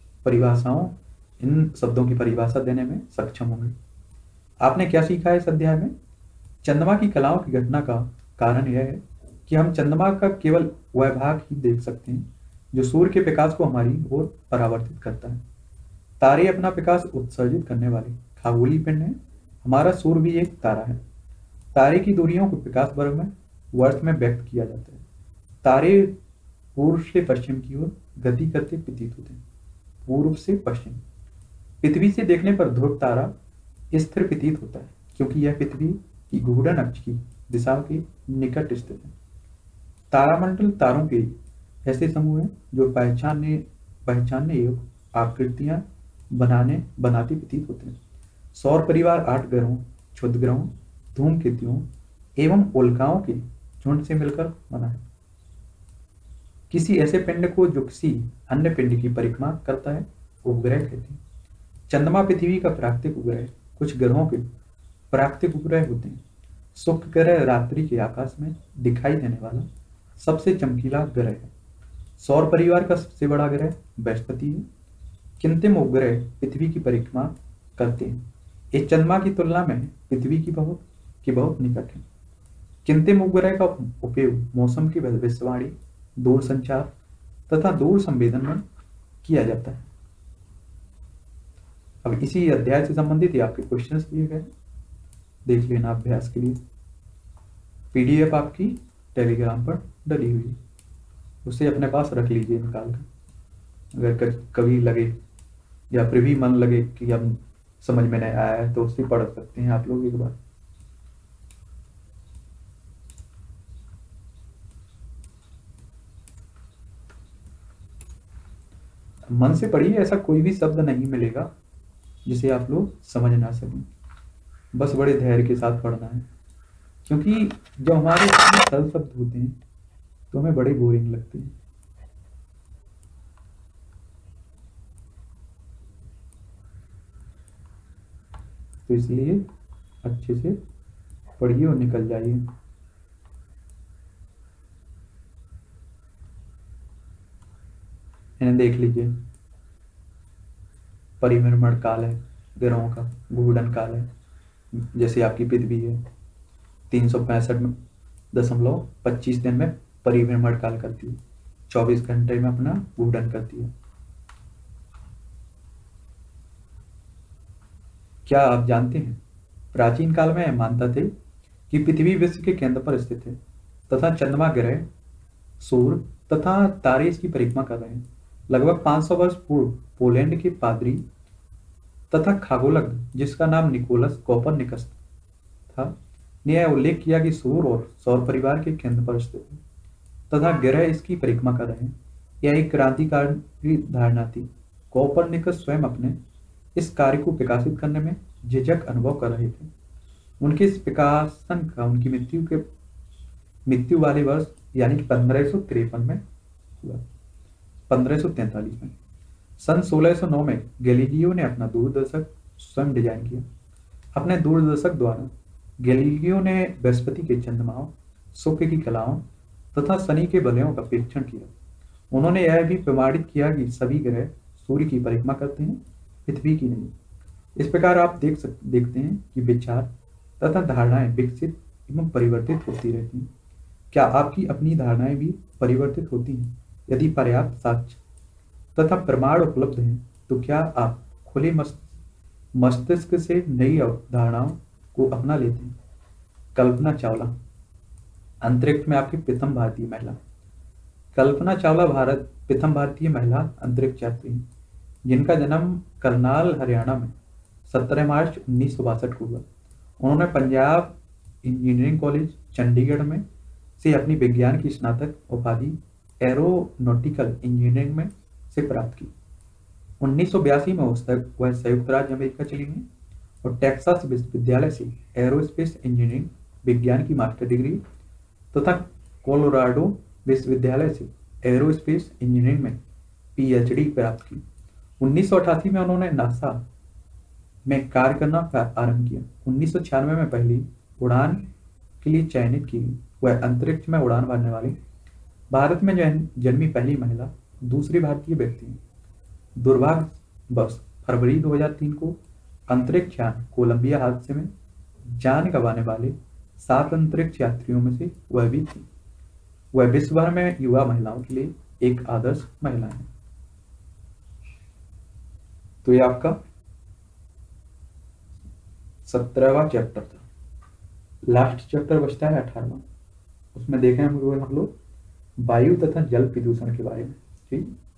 A: इन शब्दों की परिभाषा देने में सक्षम होंगे। आपने क्या सीखा है इस अध्याय में? चंद्रमा की कलाओं की घटना का कारण यह है कि हम चंद्रमा का केवल वह भाग ही देख सकते हैं जो सूर्य के प्रकाश को हमारी ओर परावर्तित करता है। तारे अपना प्रकाश उत्सर्जित करने वाले खगोलीय पिंड है। हमारा सूर्य भी एक तारा है। तारे की दूरियों को प्रकाश वर्ग में व्यक्त किया जाता है। तारे पूर्व से पश्चिम की ओर गति करते प्रतीत होते हैं। पूर्व से पश्चिम। पृथ्वी से देखने पर ध्रुव तारा स्थिर प्रतीत होता है क्योंकि यह पृथ्वी की घूर्णन अक्ष की दिशा के निकट स्थित है। तारामंडल तारों के ऐसे समूह हैं जो पहचानने योग्य आकृतियां बनाते प्रतीत होते हैं। सौर परिवार 8 ग्रहों, क्षुद्र ग्रहों, धूमकेतुओं एवं उल्काओं के झुंड से मिलकर बना है। किसी ऐसे पिंड को जो किसी अन्य पिंड की परिक्रमा करता है उपग्रह कहते हैं। चंद्रमा पृथ्वी का प्राकृतिक उपग्रह, कुछ ग्रहों के प्राकृतिक उपग्रह होते हैं। शुक्र ग्रह रात्रि के आकाश में दिखाई देने वाला सबसे चमकीला ग्रह है। सौर परिवार का सबसे बड़ा ग्रह बृहस्पति है। कृत्रिम उपग्रह पृथ्वी की परिक्रमा करते हैं। इस चंद्रमा की तुलना में पृथ्वी की बहुत निकट है। कृत्रिम उपग्रह का उपयोग मौसम की भविष्यवाणी, दूर संचार तथा दूर संवेदन में किया जाता है। अब इसी अध्याय से संबंधित आपके क्वेश्चंस दिए गए, देख लेना अभ्यास के लिए। पीडीएफ आपकी टेलीग्राम पर डली हुई है, उसे अपने पास रख लीजिए निकाल कर। अगर कभी लगे या फिर भी मन लगे कि अब समझ में नहीं आया है तो उसे पढ़ सकते हैं आप लोग एक बार। मन से पढ़िए, ऐसा कोई भी शब्द नहीं मिलेगा जिसे आप लोग समझ ना सकें। बस बड़े धैर्य के साथ पढ़ना है, क्योंकि जब हमारे सरल शब्द होते हैं तो हमें बड़े बोरिंग लगते हैं। तो इसलिए अच्छे से पढ़िए और निकल जाइए। इन्हें देख लीजिए। परिभ्रमण काल है ग्रहों का, घूर्णन काल है। जैसे आपकी पृथ्वी है 365.25 दिन में परिभ्रमण काल करती है, 24 घंटे में अपना घूर्णन करती है। क्या आप जानते हैं प्राचीन काल में मानते थे कि पृथ्वी विश्व के केंद्र पर स्थित है तथा चंद्रमा, ग्रह, सूर्य तथा तारे इसकी परिक्रमा कर रहे हैं। लगभग 500 वर्ष पूर्व पोलैंड के पादरी तथा खगोलज्ञ जिसका नाम निकोलस कोपरनिकस था ने यह उल्लेख किया कि सूर्य और सौर परिवार के केंद्र पर स्थित है तथा ग्रह इसकी परिक्रमा कर रहे हैं। यह एक क्रांतिकारी धारणा थी। कोपरनिकस स्वयं अपने इस कार्य को प्रकाशित करने में झिझक अनुभव कर रहे थे। उनके इस प्रकाशन का उनकी मृत्यु वाले वर्ष यानी कि 1553 में हुआ। 1543 में सन 1609 में गैलीलियो ने अपना दूरदर्शक स्वयं डिजाइन किया। अपने दूरदर्शक द्वारा गैलीलियो ने बृहस्पति के चंद्रमाओं, शुक्र की कलाओं तथा शनि के वलयों का परीक्षण किया। उन्होंने यह भी प्रमाणित किया कि सभी ग्रह सूर्य की परिक्रमा करते हैं, पृथ्वी की नहीं। इस प्रकार आप देखते हैं कि विचार तथा धारणाएं विकसित एवं परिवर्तित होती रहती हैं। क्या आपकी अपनी धारणाएं भी परिवर्तित होती हैं? यदि पर्याप्त साक्ष्य तथा प्रमाण उपलब्ध हैं तो क्या आप खुले मस्तिष्क से नई अवधारणाओं को अपना लेते हैं? कल्पना चावला अंतरिक्ष में आपकी प्रथम भारतीय महिला। कल्पना चावला प्रथम भारतीय महिला अंतरिक्ष यात्री हैं, जिनका जन्म करनाल, हरियाणा में 17 मार्च 1962 को हुआ। उन्होंने पंजाब इंजीनियरिंग कॉलेज चंडीगढ़ में से अपनी विज्ञान की स्नातक उपाधि एरोनॉटिकल इंजीनियरिंग में से प्राप्त की। 1982 में वह संयुक्त राज्य अमेरिका चली गई और टेक्सास विश्वविद्यालय से एरोस्पेस इंजीनियरिंग विज्ञान की मास्टर डिग्री तथा कोलोराडो विश्वविद्यालय से एरोस्पेस इंजीनियरिंग में पीएचडी प्राप्त की। 1988 में उन्होंने नासा में कार्य करना आरंभ किया। 1996 में पहली उड़ान के लिए चयनित की गई। वह अंतरिक्ष में उड़ान भरने वाली भारत में जन्मी पहली महिला, दूसरी भारतीय व्यक्ति हैं। दुर्भाग्यवश फरवरी 2003 को अंतरिक्ष यान कोलंबिया हादसे में जान गंवाने वाले 7 अंतरिक्ष यात्रियों में से वह भी थी। वह विश्व भर में युवा महिलाओं के लिए एक आदर्श महिला है। तो ये आपका 17वां चैप्टर था। लास्ट चैप्टर बचता है 18वां। उसमें देखें हम लोग वायु तथा जल प्रदूषण के बारे में। ठीक,